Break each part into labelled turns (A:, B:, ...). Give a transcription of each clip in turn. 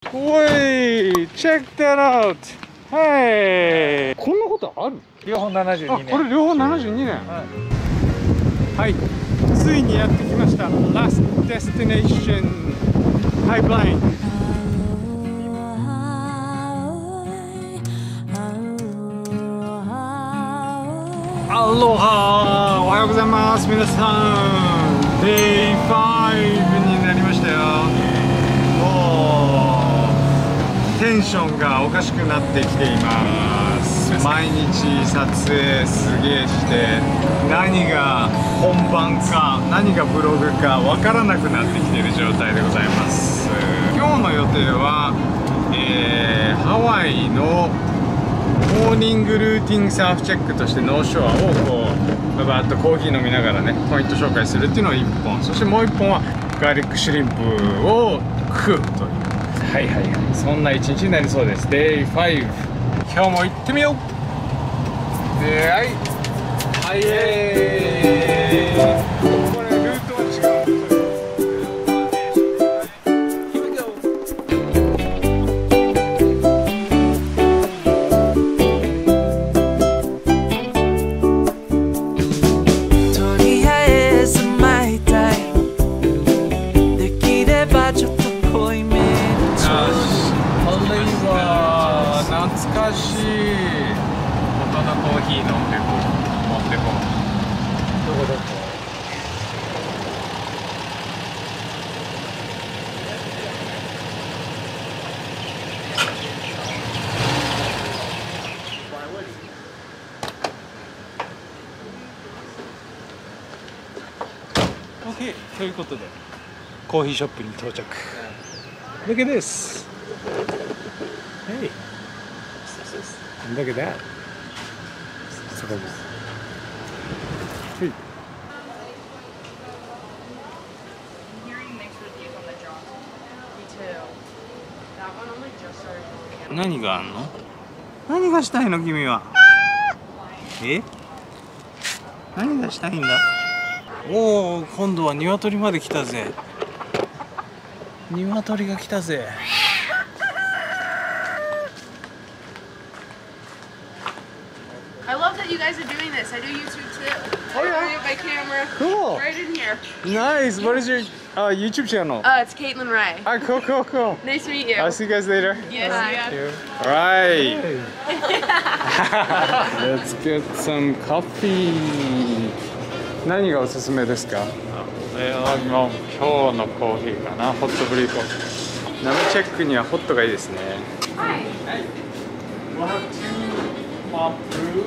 A: おい、check that out。はい。こんなことある？
B: 両方72年。
A: これ両方72年。はい。ついにやってきました。Last Destination Pipeline。アロハ、おはようございます。皆さん、Day5 になりましたよ。テンションがおかしくなってきています。毎日撮影すげえして、何が本番か何がブログかわからなくなってきている状態でございます。今日の予定は、ハワイのモーニングルーティンサーフチェックとしてノーショアをこうバーッとコーヒー飲みながらねポイント紹介するっていうのを1本、そしてもう1本はガーリックシュリンプを食うという、はいはいはい、そんな一日になりそうです。 Day5、 今日も行ってみよう。で、はいはい、これルートは違う。懐かしい。元のコーヒー飲んでこう、持ってこう。どこどこ。OK、ということでコーヒーショップに到着。Look at this. Hey. And look at that. そこです。はい。何があんの？何がしたいの君は？え？何がしたいんだ？おお、今度は鶏まで来たぜ。鶏が来たぜ。
C: I love that you guys are doing this. I do YouTube too.
A: Oh yeah.
C: I have my camera.
A: Cool.
C: Right in here.
A: Nice. What is your YouTube channel?
C: It's Caitlin Ray.
A: Cool.
C: Nice to meet you.
A: I'll see you guys later.
C: Yes.
A: All right. Let's get some coffee. 何がおすすめですか？
B: 今日のコーヒーかな。ホットブリーコーヒー。
A: ナムチェックにはホットがいいですね。
C: Hi.
B: We'll have two mob brew.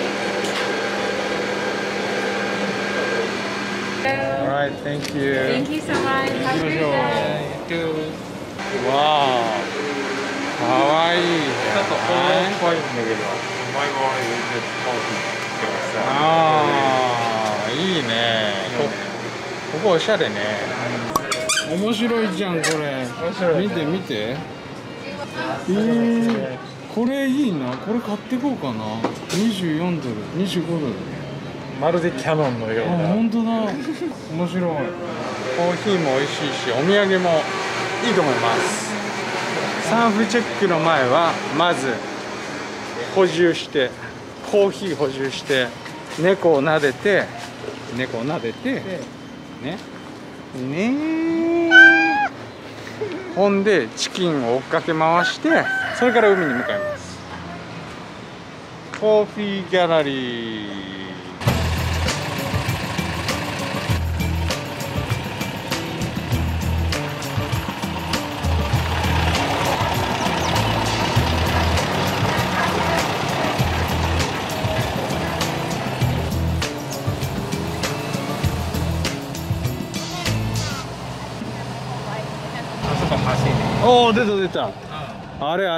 A: All right, thank you.
C: Thank you so much. Have a great day.
A: わあ、かわいい。
B: ちょっとほろっぽいんだけど、うまいもの入れてコーヒーってさ。
A: ああ、いいね。ここおしゃれね。面白いじゃんこれ。
B: 面白いね。
A: 見て。これいいな。これ買ってこうかな。24ドル、25ドル。
B: まるでキャノンのような。
A: 本当だ。面白い。コーヒーも美味しいし、お土産もいいと思います。サーフチェックの前はまず補充して、コーヒー補充して、猫を撫でてね。ほんでチキンを追っかけ回して、それから海に向かいます。コーヒーギャラリー。おお、出た。あれ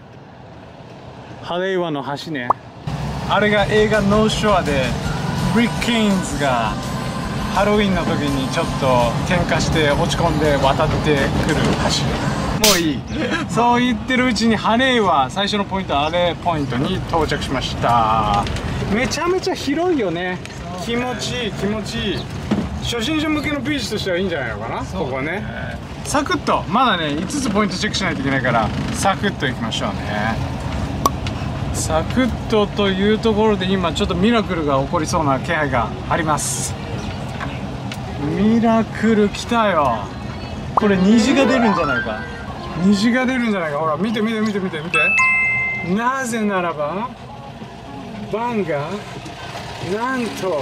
A: ハレイワの橋ね。あれが映画ノーショアでブリック・ケインズがハロウィンの時にちょっと喧嘩して落ち込んで渡ってくる橋。もういい。そう言ってるうちにハレイワ最初のポイント、あれポイントに到着しました。めちゃめちゃ広いよね。気持ちいい。初心者向けのビーチとしてはいいんじゃないのかな、ここね。 サクッとまだね5つポイントチェックしないといけないからサクッといきましょうね。サクッとというところで今ちょっとミラクルが起こりそうな気配があります。ミラクル来たよ。これ虹が出るんじゃないか。虹が出るんじゃないか。ほら見て見て見て見て見て。なぜならばバンがなんと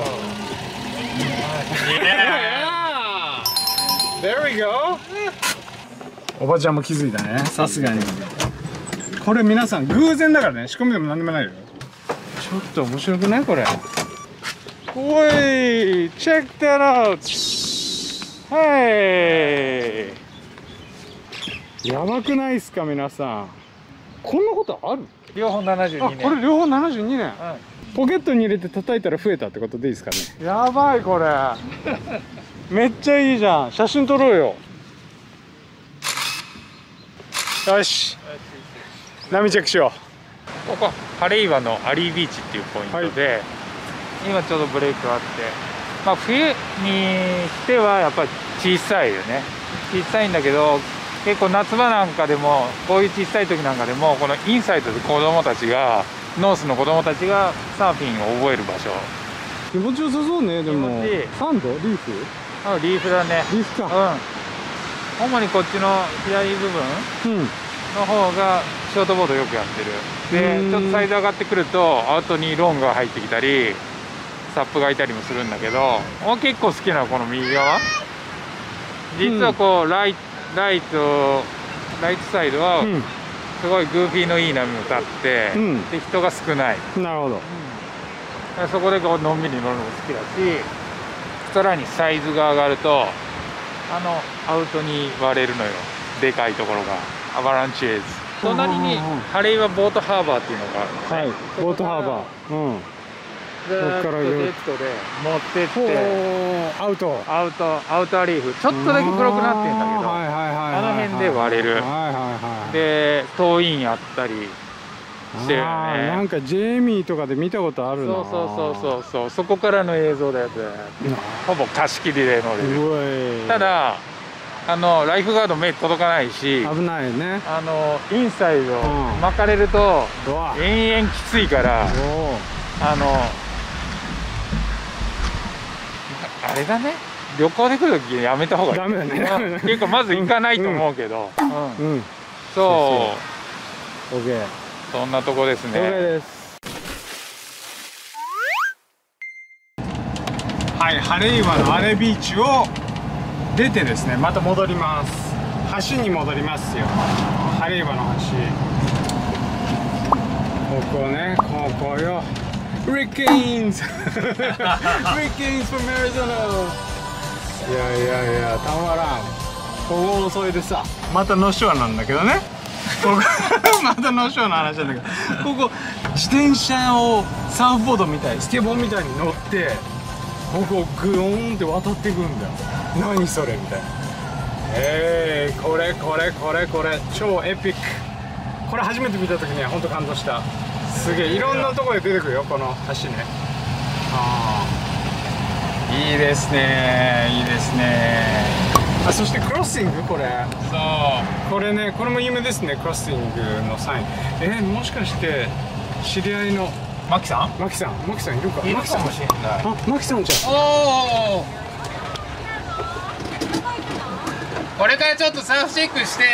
A: There we go! おばちゃんも気づいたね。さすがに。これ皆さん偶然だからね。仕込みでも何でもないよ。ちょっと面白くないこれ。おい Check that out! はい。やばくないっすか皆さん。こんなことある？
B: 両方72年。
A: これ両方72年。ポケットに入れて叩いたら増えたってことでいいですかね。やばいこれ。めっちゃいいじゃん。写真撮ろうよ。よし。波チェックしよ
B: う。ここハレイワのアリービーチっていうポイントで、はい、今ちょうどブレイクあって、まあ、冬にしてはやっぱり小さいよね。小さいんだけど結構夏場なんかでもこういう小さい時なんかでもこのインサイドで子供たちがノースの子供たちがサーフィンを覚える場所。
A: 気持ちよさそうね。でもサンドリーフ
B: リーフだね。
A: リーフか。
B: 主にこっちの左部分の方がショートボードよくやってる。でちょっとサイズ上がってくるとアウトにロングが入ってきたりサップがいたりもするんだけど、結構好きなのこの右側。実はこうライトサイドはすごいグーフィーのいい波を立って、で人が少ない。
A: なるほど。
B: そこでこうのんびり乗るのも好きだし、さらにサイズが上がるとアウトに割れるのよ。でかいところがアバランチエーズ。隣にハレイワボートハーバーっていうのがある、ね。はい。ボートハーバー。そこからネットで持ってってアウトアリーフちょっとだけ黒くなってんだけど、あの辺で割れる。でトーインあったりしてるよね。
A: なんかジェイミーとかで見たことあるな。
B: そうそこからの映像だよ。ほぼ貸し切りで乗れる。ただライフガード目届かないし
A: 危ないね。
B: インサイド巻かれると延々きついからあれだね、旅行で来る時やめた方がいい。
A: ダメだね。
B: 結構まず行かないと思うけど、そう、
A: OK。
B: そんなとこですね。
A: OK です。はい、ハレイワのアレビーチを出てですね、また戻ります。橋に戻りますよ。ハレイワの橋。ここね、ここよ。Rick Gaines! Rick Gaines from Arizona! いや、たまらん。ここ遅いでさ、またノーショアなんだけどね。またノーショアの話なんだけど、ここ自転車をサーフボードみたい、スケボーみたいに乗って、ここをグーンって渡っていくんだよ。何それみたいな。これ超エピック。これ初めて見た時には本当感動した。すげえいろんなところで出てくるよこの橋ね。いいですねいいですね。そしてクロッシングこれ。そうこれね、これも有名ですね。クロッシングのサイン。もしかして知り合いのマキさんいるか。マキさんもしれない。マキさんじゃん。
B: これからちょっとサーフチェックして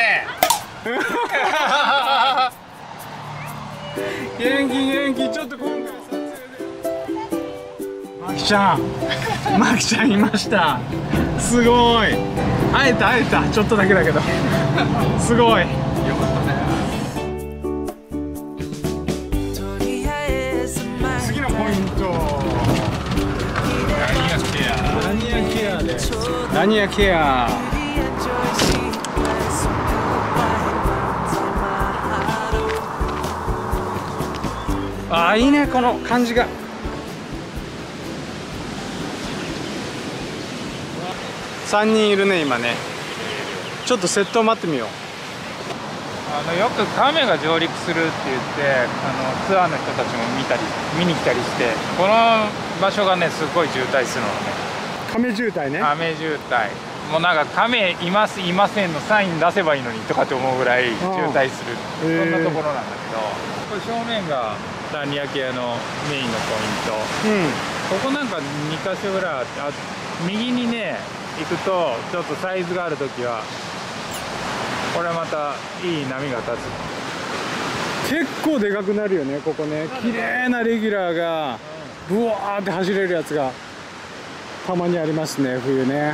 A: 元気ちょっと今回撮影でマキちゃんいました。すごい会えたちょっとだけだけどすごいよかったね。次のポイントラニアケア。いいねこの感じが。3人いるね今ね。ちょっとセットを待ってみよう。
B: よく亀が上陸するって言ってツアーの人たちも見に来たりして、この場所がねすごい渋滞するのね。
A: 亀渋滞ね。
B: 亀渋滞もうなんか亀いますいませんのサイン出せばいいのにとかって思うぐらい渋滞する、そんなところなんだけど、これ正面がラニアケアのメインのポイント、ここなんか2か所ぐらいあって、右にね行くとちょっとサイズがある時はこれまたいい波が立つ。
D: 結構でかくなるよねここね。綺麗なレギュラーがブワーって走れるやつがたまにありますね、冬ね。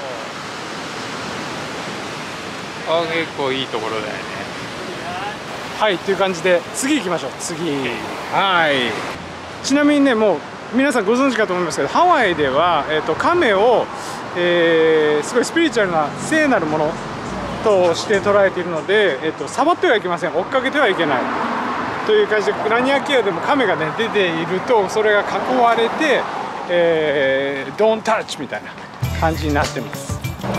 B: 結構いいところだよね。
D: はいっていう感じで次行きましょう。次、はい。ちなみにね、もう皆さんご存知かと思いますけど、ハワイでは、亀を、すごいスピリチュアルな聖なるものとして捉えているので、触ってはいけません、追っかけてはいけないという感じで、ラニアケアでも亀がね出ているとそれが囲われて、Don't touch みたいな感じになってます。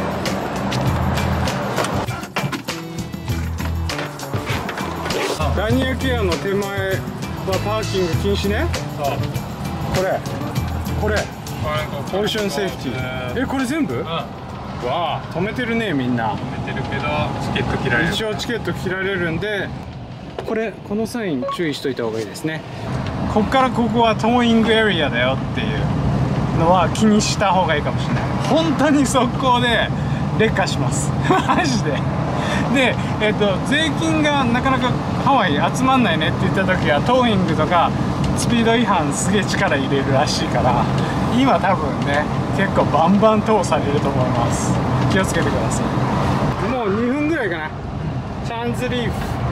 D: ラニアケアの手前はパーキング禁止ね。これオーシャンセーフティー、これ全部、わあ止めてるね、みんな
B: 止めてるけどチケット切られる。
D: 一応チケット切られるんで、このサイン注意しといた方がいいですね。こっからここはトーイングエリアだよっていうのは気にした方がいいかもしれない。本当に速攻で劣化しますマジで。で、税金がなかなかハワイ集まんないねって言った時はトーイングとかスピード違反すげえ力入れるらしいから、今多分ね結構バンバン通されると思います。気をつけてください。もう2分ぐらいかな。チャンズリ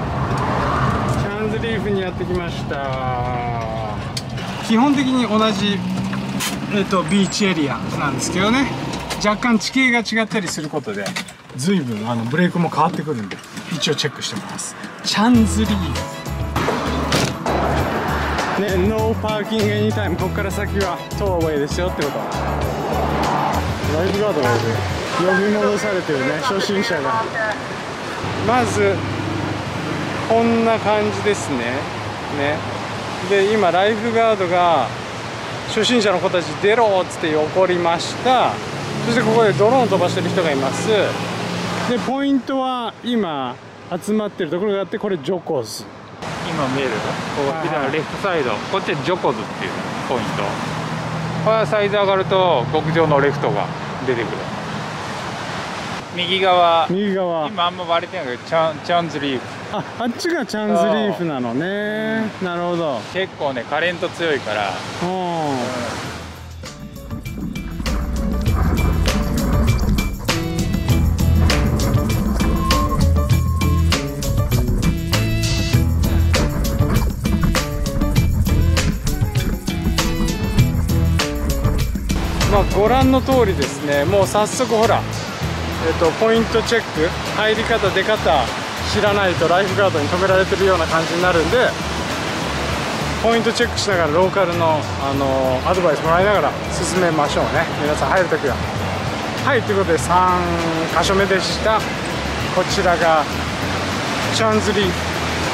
D: ーフにやってきました。基本的に同じ、ビーチエリアなんですけどね、若干地形が違ったりすることで随分ブレークも変わってくるんで、一応チェックしてます。チャンズリーフね、ノーパーキングエニタイム、ここから先はトーウェイですよってこと。ライフガードがいる。呼び戻されてるね、初心者が。まずこんな感じですね。で今ライフガードが初心者の子たち出ろっつって怒りました。そしてここでドローン飛ばしてる人がいます。でポイントは今集まってるところがあって、これジョコズ。
B: 今見えるのここ左レフトサイド、こっちはジョコズっていうポイント。これはサイズ上がると極上のレフトが出てくる。右側今あんま割れてないけどチャンズリーフ。
D: あっちがチャンズリーフなのね。なるほど。
B: 結構ねカレント強いから。
D: まあご覧の通りですね、もう早速ほら、ポイントチェック、入り方出方知らないとライフガードに止められてるような感じになるんで、ポイントチェックしながらローカルの、アドバイスもらいながら進めましょうね、皆さん入るときは。はい、ということで3箇所目でした。こちらがチャンズリーフ。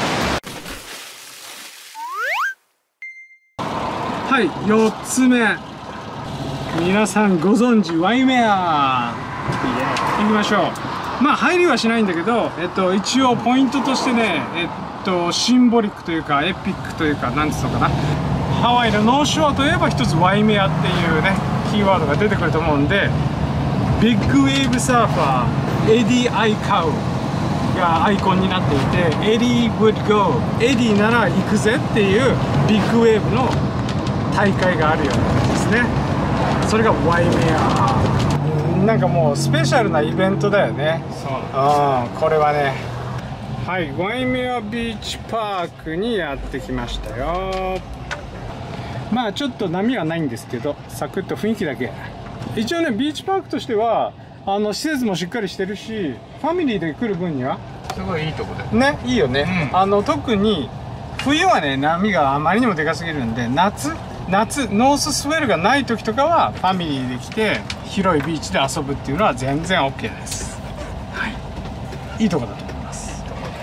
D: はい、4つ目、皆さんご存知ワイメア行きましょう。まあ入りはしないんだけど、一応ポイントとしてね、シンボリックというかエピックというか、なんつうのかな、ハワイのノーショアといえば一つワイメアっていうねキーワードが出てくると思うんで、ビッグウェーブサーファーエディ・アイカウがアイコンになっていて、エディ would go、 エディなら行くぜっていうビッグウェーブの大会があるようなんですね。それがワイメア。なんかもうスペシャルなイベントだよね。これはね。はい、ワイメアビーチパークにやってきましたよ。まあちょっと波はないんですけど、サクッと雰囲気だけ。一応ねビーチパークとしては施設もしっかりしてるし、ファミリーで来る分には
B: すごいいいとこだよ
D: ね。いいよね、特に冬はね波があまりにもでかすぎるんで、夏ノーススウェルがない時とかはファミリーで来て広いビーチで遊ぶっていうのは全然 OK です。はい、いいとこだと思います。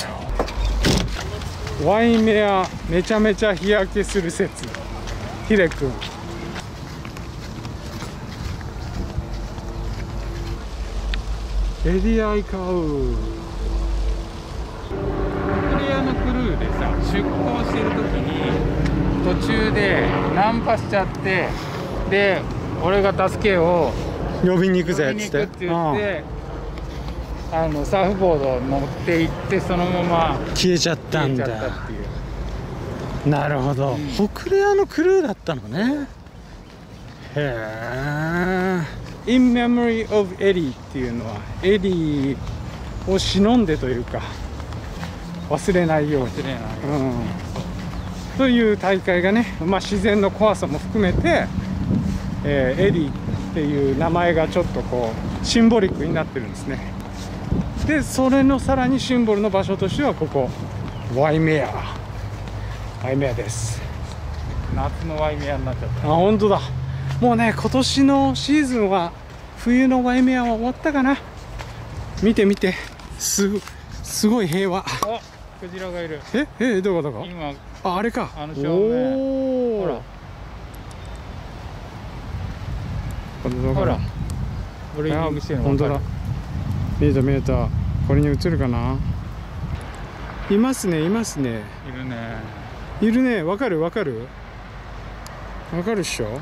D: ワイメアめちゃめちゃ日焼けする説、ヒデ君。 エディアイカウ。
B: クレアのクルーでさ、出航してる時に途中でナンパしちゃって、で俺が助けを
D: 呼びに行くぜ
B: 呼びに行くって言って、サーフボードを乗って行ってそのまま
D: 消えちゃったんだ。
B: 消えちゃったっていう。
D: なるほど、北レアのクルーだったのね。へえ。In Memory of Eddie っていうのはエディを忍んでというか忘れないように、
B: 忘れない
D: という大会がね、まあ、自然の怖さも含めて、エディっていう名前がちょっとこうシンボリックになってるんですね。でそれのさらにシンボルの場所としてはここワイメアです。
B: 夏のワイメアになっちゃった。
D: あ、本当だ。もうね、今年のシーズンは冬のワイメアは終わったかな。見て見て、すごい平和。
B: あ、クジラがいる。
D: どこどこ。
B: 今
D: あれか。
B: 正面。ほらほら、ブレーキングしてるの。
D: 本当だ。見えた。これに映るかな。いますね。
B: いるね。
D: わかるっしょ。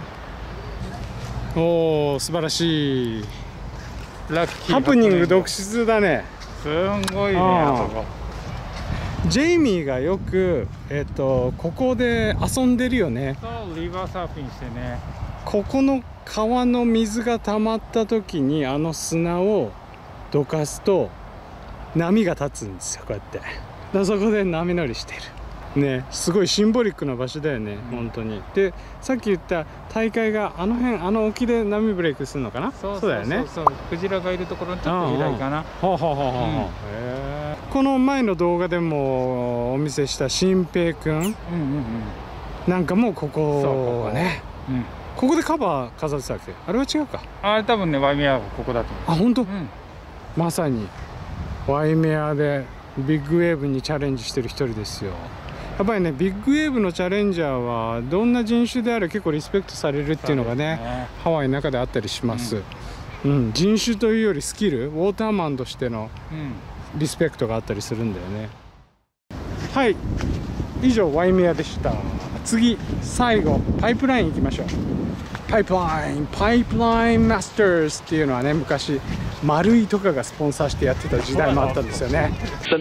D: おお、素晴らしい。
B: ラッキー
D: ハプニング続出だね。
B: すんごいね、あそこ。
D: ジェイミーがよくここで遊んでるよね。
B: そう、リバーサーフィンしてね。
D: ここの川の水が溜まった時にあの砂をどかすと波が立つんですよ、こうやって。でそこで波乗りしてるね。すごいシンボリックな場所だよね、本当に。でさっき言った大会があの辺、あの沖で波ブレイクするのかな。そうだよね。
B: クジラがいるところにちょっと左かな。
D: この前の動画でもお見せした新平くんなんかもここね、ここでカバー飾ってたっけ。あれは違うか。
B: あれ多分ね、ワイメアがここだと思う。
D: あ、本当。まさにワイメアでビッグウェーブにチャレンジしてる一人ですよ。やっぱりね、ビッグウェーブのチャレンジャーはどんな人種であれ結構リスペクトされるっていうのがね、ハワイの中であったりします。人種というよりスキル、ウォーターマンとしてのリスペクトがあったりするんだよね。はい、以上ワイメアでした。次、最後パイプライン行きましょう。パイプラインマスターズっていうのはね、昔丸井とかがスポンサーしてやってた時代もあったんですよね。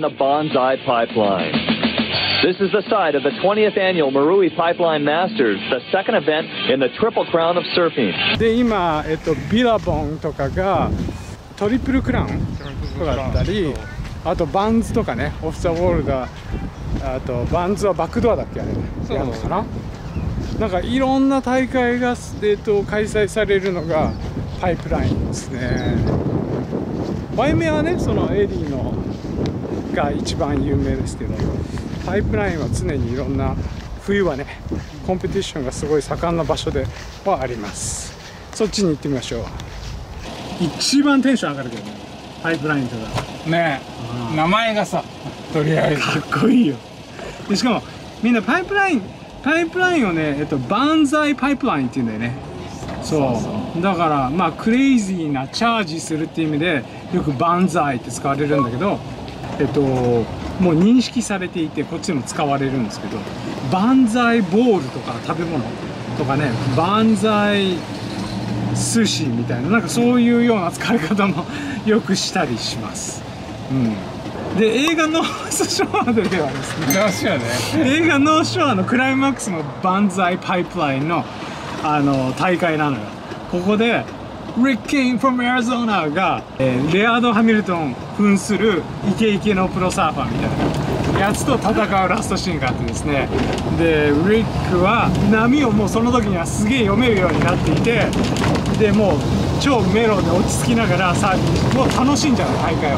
E: This is the site of the 20th annual Marui Pipeline Masters, the second event in the Triple Crown of Surfing.
D: で今、ビラボンとかがトリプルクラウンとかだったり、あとバンズとかね、オフ・ザ・ウォールド、あとバンズはバックドアだっけ、あれやるのかな。なんかいろんな大会が、開催されるのがパイプラインですね。ワイメアはね、そのエディのが一番有名ですけど、パイプラインは常にいろんな、冬はねコンペティションがすごい盛んな場所ではあります。そっちに行ってみましょう。一番テンション上がるけどね、パイプラインとか
B: ね。名前がさ、とりあえず
D: かっこいいよ。でしかもみんなパイプラインをね、バンザイパイプラインっていうんだよね。そうだからまあクレイジーなチャージするっていう意味でよくバンザイって使われるんだけど、もう認識されていてこっちでも使われるんですけど、バンザイボールとか食べ物とかね、バンザイ寿司みたいな、なんかそういうような使い方もよくしたりします。で映画ノースショアではですね、映画ノースショアのクライマックスのバンザイパイプラインの大会なのよ。ここでリック・ケイン from Arizona が、レアード・ハミルトン扮するイケイケのプロサーファーみたいなやつと戦うラストシーンがあってですね、でリックは波をもうその時にはすげえ読めるようになっていて、でもう超メロで落ち着きながらサーフィンしてもう楽しんじゃう大会を。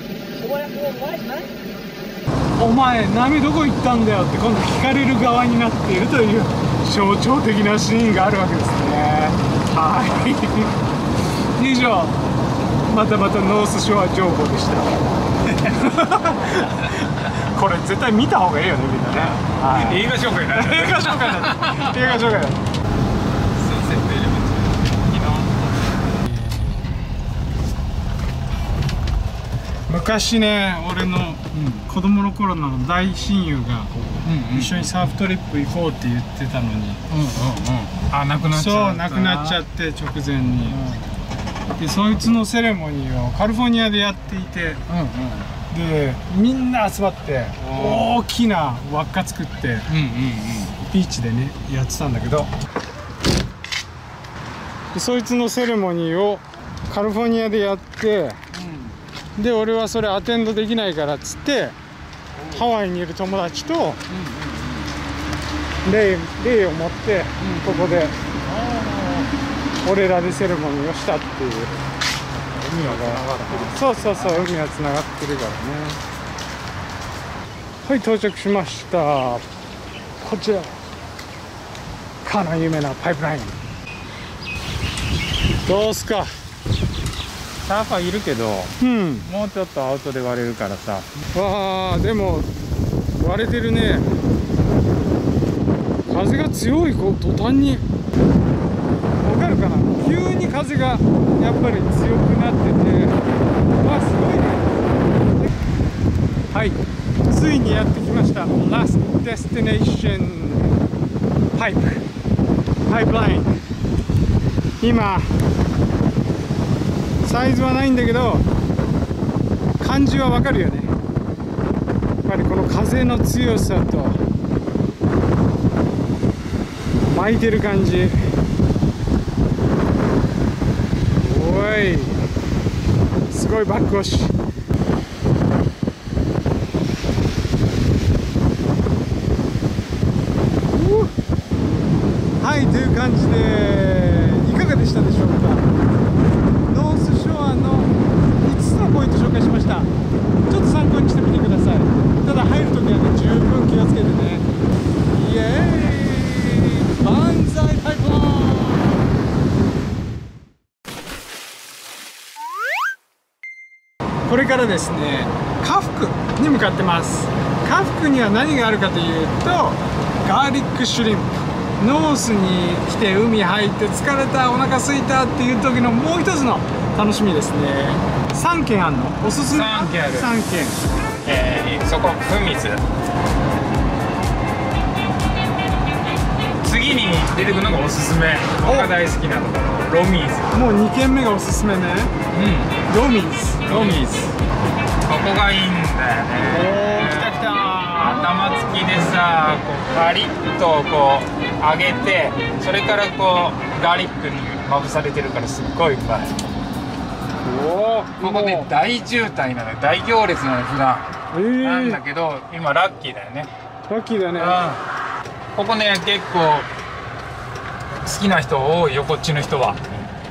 D: お前波どこ行ったんだよって今度聞かれる側になっているという象徴的なシーンがあるわけですね。はい以上、またノースショア情報でした。これ絶対見た方がいいよね、みんなね。
B: 映画紹介だ。
D: 映画紹介だ。映画紹介だ。 昔ね、俺の子供の頃の大親友が一緒にサーフトリップ行こうって言ってたのに、
B: あ、なくなっちゃった。
D: そう、なくなっちゃって直前に、でそいつのセレモニーをカリフォルニアでやっていて、でみんな集まって大きな輪っか作ってビーチでねやってたんだけど、でそいつのセレモニーをカリフォルニアでやって、で俺はそれアテンドできないからっつってハワイにいる友達とレイを持ってここで俺らでセレモニーをしたっていう。海はつながってる。そうそうそう、海はつながってるからね。はい、到着しました。こちらかの有名なパイプライン。どうすか。
B: サーファーいるけど、もうちょっとアウトで割れるからさ。
D: わあ、でも割れてるね。風が強い、こう途端にわかるかな。急に風がやっぱり強くなってて、わあすごいね。はい、ついにやってきました。ラストデスティネーションパイプライン。今サイズはないんだけど感じはわかるよね。やっぱりこの風の強さと巻いてる感じ。おい、すごいバック押し。はい、という感じでいかがでしたでしょうか。ノースショアの5つのポイント紹介しました。ちょっと参考にしてみてください。ただ入るときはね、十分気をつけてね。イエーイ、万歳パイプライン。これからですね、カフクに向かってます。カフクには何があるかというと、ガーリックシュリンプ。ノースに来て海入って疲れた、お腹空いたっていう時のもう一つの楽しみですね。3軒あるのおすすめ。
B: 3軒ある。
D: 3軒。
B: そこフンミス。次に出てくるのがおすすめ。僕が大好きなところ、ロミーズ。
D: もう2軒目がおすすめね。ロミーズ。
B: ここがいいんだよね。
D: おー、来た来た。
B: 頭付きでさ、こうカリッとこう揚げて、それからこうガーリックにまぶされてるからすっごいうまい。ここで大渋滞なのよ。大行列なの普段。なんだけど今ラッキーだよね。
D: ラッキーだね。
B: ここね結構好きな人多いよ、こっちの人は。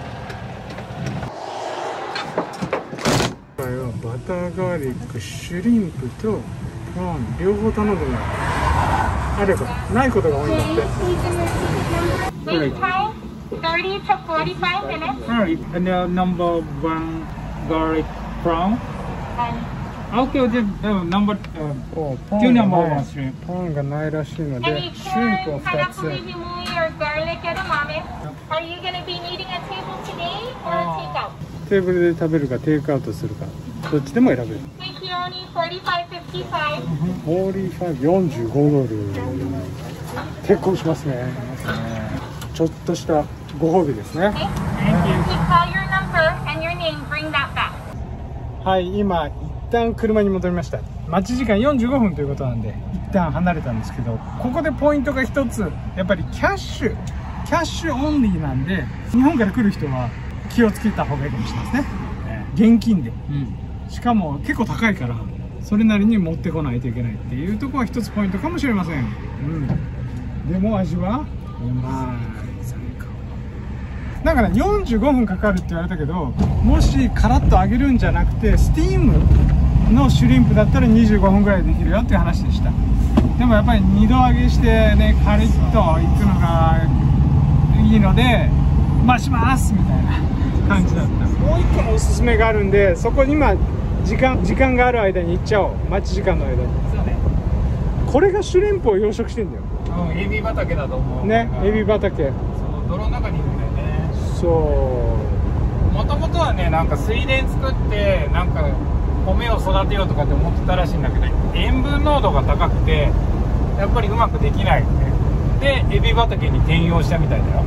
D: バターガーリック、シュリンプとプラン両方頼んでみよう。あればないことが多いんだって。
F: Wait time 30 to 45 minutes.
B: Alright, and number one garlic prawn. Okay, just number two number one shrimp.
D: パンがないらしいので、
F: And you
D: シュリンプ
F: can
D: を2
F: hanapuli
D: つ。
F: himui or garlic edamame. Are you going to be needing a table today or a takeout?
D: テーブルで食べるかテイクアウトするか、どっちでも選べる。
F: Make here only 45.55.
D: 45、45ドル。結構しますね。ちょっとしたご褒美ですね。
F: Okay? And you call your number and your name. Bring that back.
D: はい、今一旦車に戻りました。待ち時間45分ということなんで一旦離れたんですけど、ここでポイントが一つ、やっぱりキャッシュオンリーなんで、日本から来る人は気をつけた方がいいかもしれないですね。現金で、しかも結構高いからそれなりに持ってこないといけないっていうところは一つポイントかもしれません。でも味はうまい。最高。なんかね、45分かかるって言われたけど、もしカラッと揚げるんじゃなくてスティームのシュリンプだったら25分ぐらいできるよっていう話でした。でもやっぱり2度揚げしてね、カリッといくのがいいので、待ちますみたいな感じだった。もう一個のおすすめがあるんで、そこ今時間がある間に行っちゃおう。待ち時間の間に。これがシュリンプを養殖してんだよ。
B: エビ畑だと思う
D: ね、エビ畑。
B: そう、泥の中にいるんだよね。
D: そう。
B: もともとはね、なんか水田作ってなんか米を育てようとかって思ってたらしいんだけど、塩分濃度が高くてやっぱりうまくできないよね。でエビ畑に転用したみたいだよ。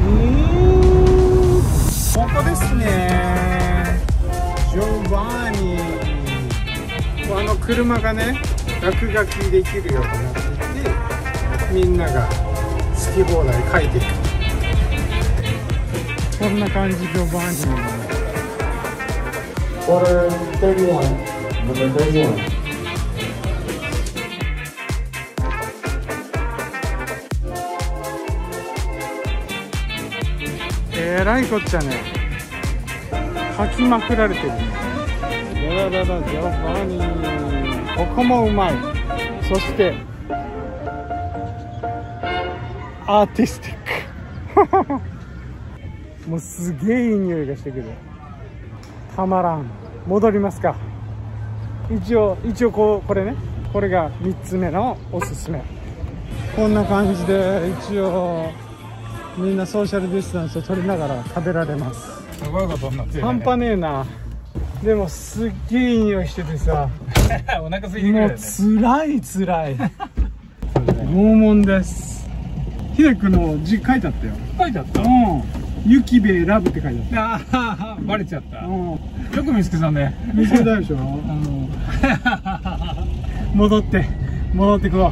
D: ここですね、ジョバーニ。車がね落書きできるようになっていて、みんなが好き放題書いていく。こんな感じ。ジョバーニのOrder 31 Number 31。えらいこっちゃね、書きまくられてるね。ジョバーニ、ここもうまい。そしてアーティスティックもうすげえいい匂いがしてくる。たまらん。戻りますか。一応これね、これが3つ目のおすすめ。こんな感じで一応みんなソーシャルディスタンスを取りながら食べられます。
B: すごいことになってるね。
D: 半端ねえな。でもすっげえいい匂いしててさ
B: お腹空いてくる
D: もう
B: よね。
D: つらい拷問です。秀くの字書いてあったよ。
B: 書いてあった。
D: ゆきべラブって書いてあっ
B: ああバレちゃった。
D: た。
B: よく見つけたね。
D: 見つけたでしょ。戻ってこう。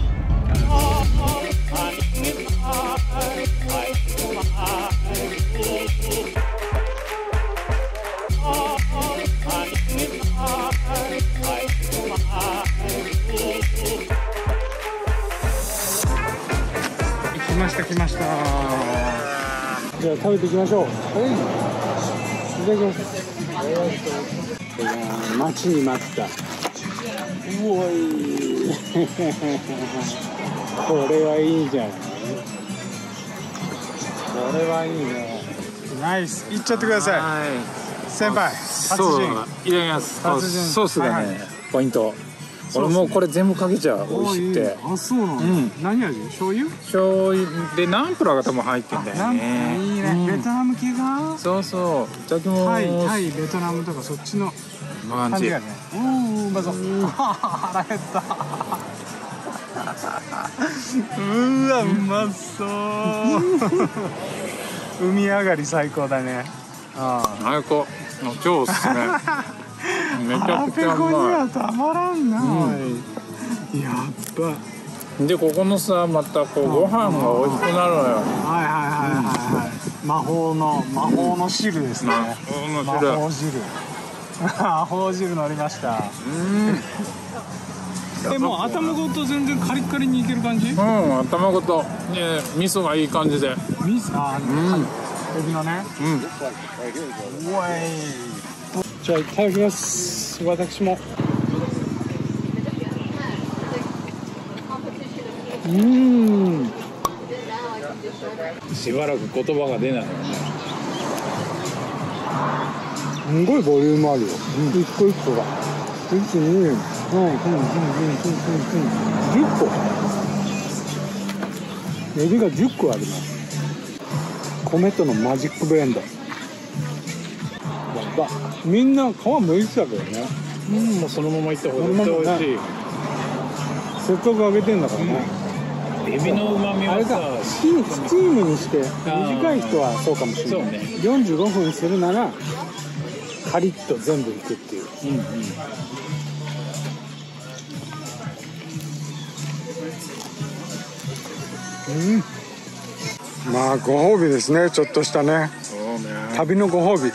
D: 来ました。じゃあ食べていきましょう。いただきます。いや待ちに待った。おいこれはいいじゃない。これはいいね。ナイス。いっちゃってください。先輩、達人。
B: いただきます。
D: 達人。
B: ソースがね、ポイント。俺もうこれ全部かけちゃう。美味しくて。
D: あ、そうなの。何味？醤油
B: でナンプラーが多分入ってんだよね。
D: いいね。ベトナム系が。
B: そうそう。いただきます。
D: タイ、ベトナムとかそっちの
B: 感じ
D: やね。うまそう。腹減った。うわ、うまそう。海上がり最高だね。
B: 最高。超おすすめ。めちゃくちゃうまい。
D: 腹ペコにはたまらんな。やっば。
B: でここのさまたこうご飯が美味しくなるのよ。
D: 魔法の汁ですね。魔法汁乗りました。もう頭ごと全然カリッカリにいける感じ？
B: 頭ごとね、味噌がいい感じで。
D: 味噌、エビのね。うわい。じゃあいただきます。私も。
B: しばらく言葉が出ない。
D: すごいボリュームあるよ。一個一個が。1、2、10個。エビが10個あります。米とのマジックブレンド。みんな皮むいてたけどね。
B: もうそのままいった方が絶対美味しい。
D: せっかく揚げてんだからね。
B: エビの旨味はさ、
D: スチームにして短い人はそうかもしれない。45分するならカリッと全部いくっていう。まあご褒美ですね。ちょっとしたね。旅のご褒美。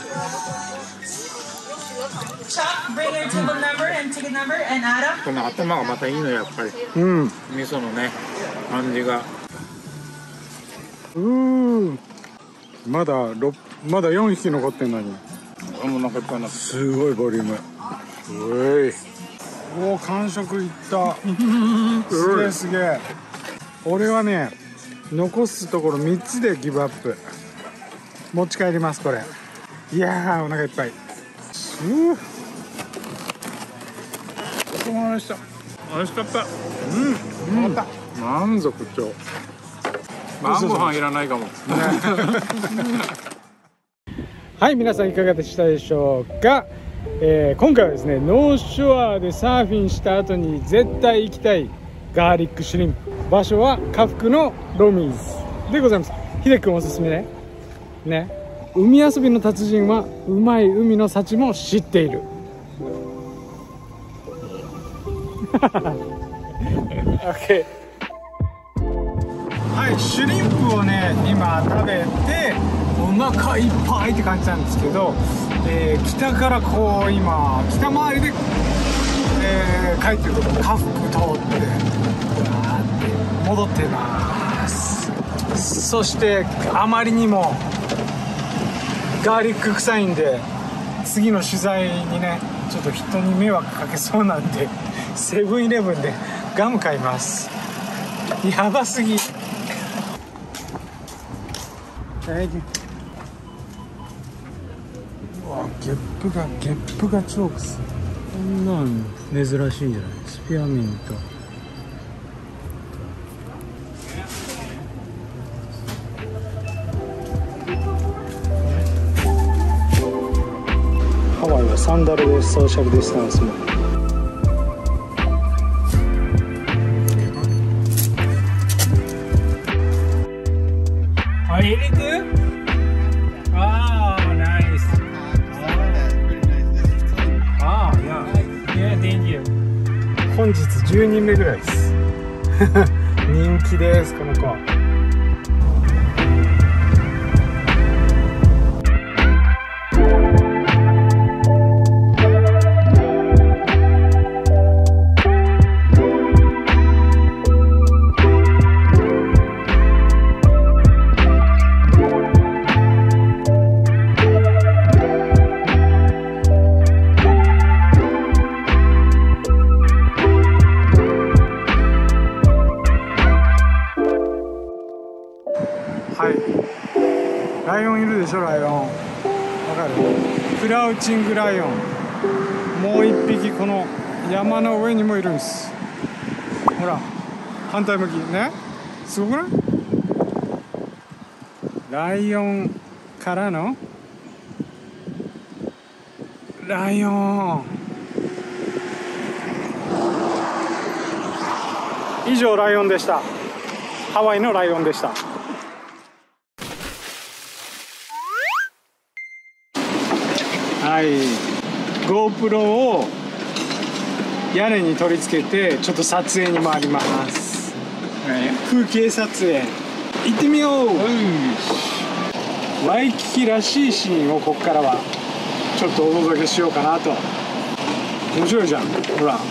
B: この頭がまたいいのやっぱり。味噌のね感じが。
D: まだ4匹残ってんのに。すごいボリューム。おお、完食いった。すげえ。俺はね、残すところ3つでギブアップ。持ち帰りますこれ。いやー、お腹いっぱい。
B: 美味しかった。満足超。晩ご飯いらないかも。
D: はい、皆さんいかがでしたでしょうか。 今回はですねノーショアでサーフィンした後に絶対行きたいガーリックシュリンプ、場所は下腹のロミーズでございます。秀くんおすすめね。海遊びの達人はうまい海の幸も知っている。OK。はい、シュリンプをね今食べてお腹いっぱいって感じなんですけど、北からこう今北回りで、帰ってるところ下腹通って戻ってます。そしてあまりにもガーリック臭いんで次の取材にねちょっと人に迷惑かけそうなんでセブンイレブンでガム買います。やばすぎ。うわ、ゲップがチョークス。こんなん珍しいんじゃない？スピアミント。ハワイはサンダルでソーシャルディスタンスも。本日10人目ぐらいです人気ですこの子。はい、ライオンいるでしょ。ライオンわかる？クラウチングライオン。もう一匹この山の上にもいるんです。ほら反対向きね。すごくない？ライオンからのライオン。以上ライオンでした。ハワイのライオンでした。はい、GoPro を屋根に取り付けてちょっと撮影に回ります。風景撮影行ってみよう。ワイキキらしいシーンをここからはちょっとお届けしようかなと。面白いじゃん。ほら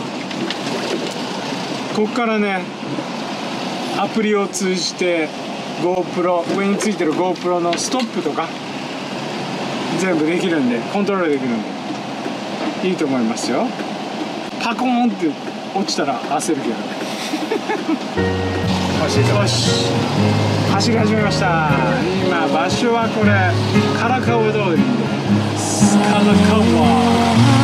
D: ここからねアプリを通じて GoPro 上についてる GoPro のストップとか全部できるんでコントロールできるんでいいと思いますよ。パコーンって落ちたら焦るけどよし走り始めました。今場所はこれカラカウ通りです。カラカウ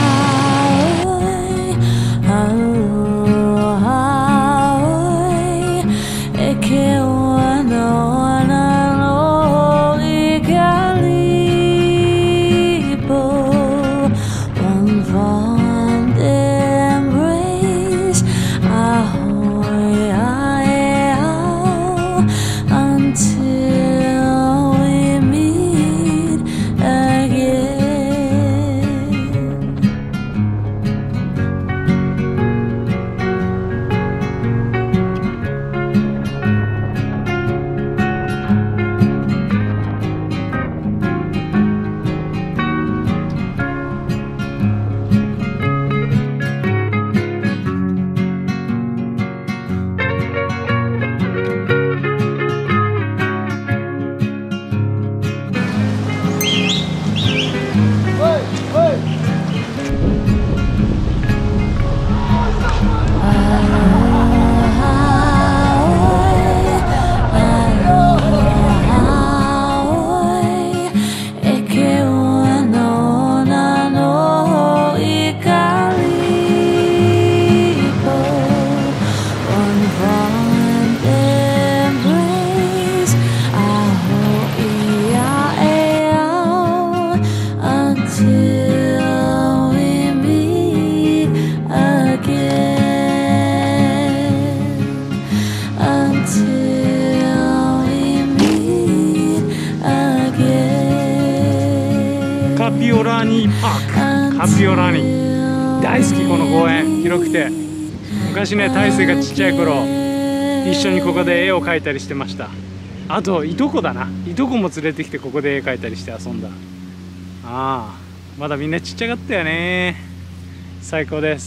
D: カピオラニパーク、カピオラニ大好き。この公園広くて、昔ね大勢がちっちゃい頃一緒にここで絵を描いたりしてました。あといとこだな、いとこも連れてきてここで絵描いたりして遊んだ。ああ、まだみんなちっちゃかったよね。最高です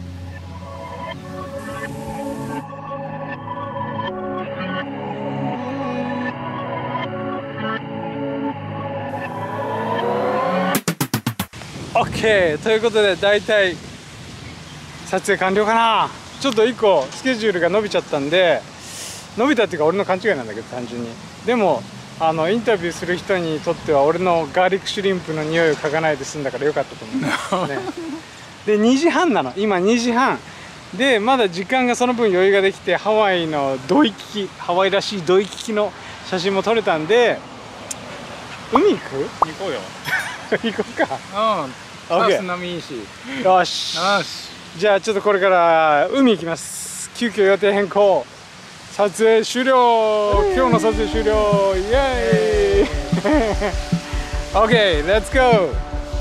D: 。OK ということで、だいたい撮影完了かな。ちょっと1個スケジュールが伸びちゃったんで、伸びたっていうか俺の勘違いなんだけど、単純に。でもインタビューする人にとっては俺のガーリックシュリンプの匂いを嗅がないで済んだからよかったと思いますね。で2時半なの、今2時半で、まだ時間がその分余裕ができて、ハワイのドイキキ、ハワイらしいドイキキの写真も撮れたんで、海行く？
B: 行こうよ。
D: 行こうか。
B: うん。バス波いいし。
D: よし。じゃあちょっとこれから海行きます。急遽予定変更。撮影終了。今日の撮影終了。イエーイ。OK、let's go。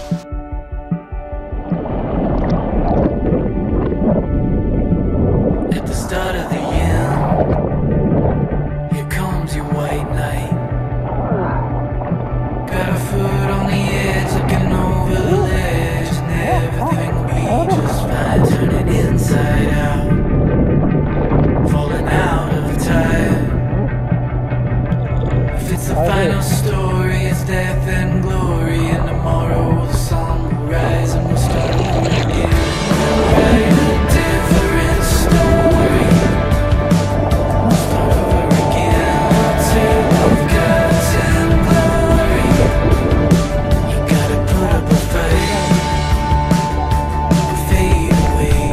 G: Final story is death and glory, and tomorrow the sun will rise and we'll start over again. Write a different story. We'll start over again. A tale of gods and glory. You gotta put up a fight or fade away.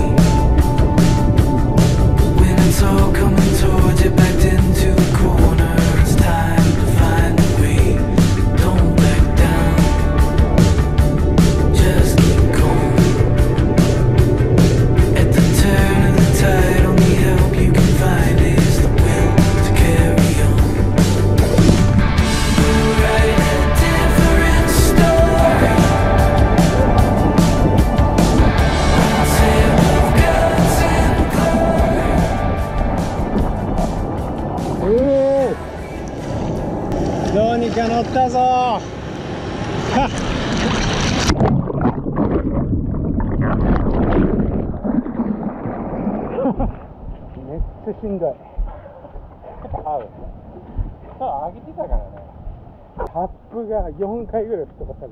G: When it's all coming towards you, backed into a corner, it's time to find a way. Don't back down, just keep going. At the turn of the tide, only help you can find is the will to carry on. We'll write a different story. A tale of gods and glory.
D: どうにか乗ったぞ。はっ。めっちゃしんどい。上げてたからね。タップが4回ぐらい吹っ飛ばされ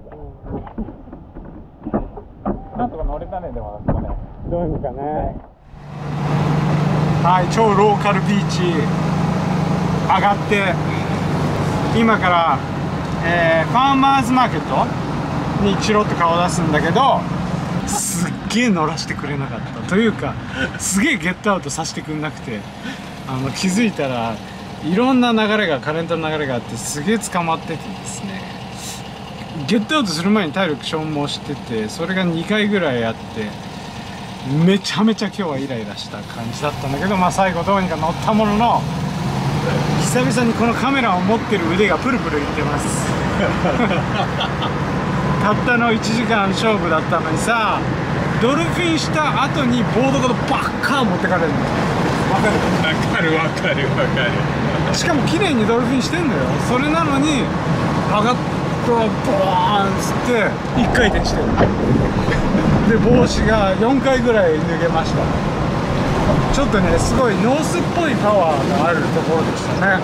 D: た。
B: なんとか乗れたね、でもあそこね。
D: どうにかね。はい、超ローカルビーチ上がって、今から、ファーマーズマーケットにチロッと顔出すんだけど、すっげえ乗らせてくれなかったというか、すげえゲットアウトさせてくれなくて、気づいたらいろんな流れが、カレントの流れがあって、すげえ捕まっててですね、ゲットアウトする前に体力消耗してて、それが2回ぐらいあって、めちゃめちゃ今日はイライラした感じだったんだけど、まあ最後どうにか乗ったものの、久々にこのカメラを持ってる腕がプルプルいってます。たったの1時間勝負だったのにさ、ドルフィンした後にボードごとバッカー持ってかれるの。わかる？わかる。しかも綺麗にドルフィンしてんのよ。それなのに上がったらボーンっつって1回転してる。で帽子が4回ぐらい脱げました。ちょっとね、すごいノースっぽいパワーがあるところでしたね。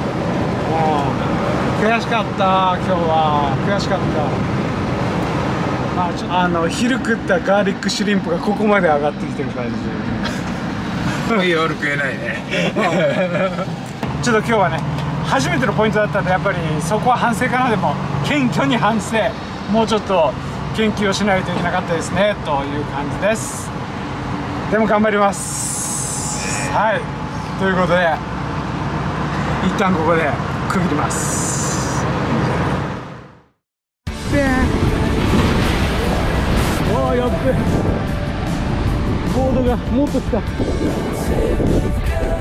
D: 悔しかった、今日は悔しかった。昼食ったガーリックシュリンプがここまで上がってきてる感じ。
B: 夜食えないね。
D: ちょっと今日はね、初めてのポイントだったんで、やっぱりそこは反省かな。でも謙虚に反省、もうちょっと研究をしないといけなかったですねという感じです。でも頑張ります。はい、ということで一旦ここで区切ります。おー、やっべ、ボードがもっと来た。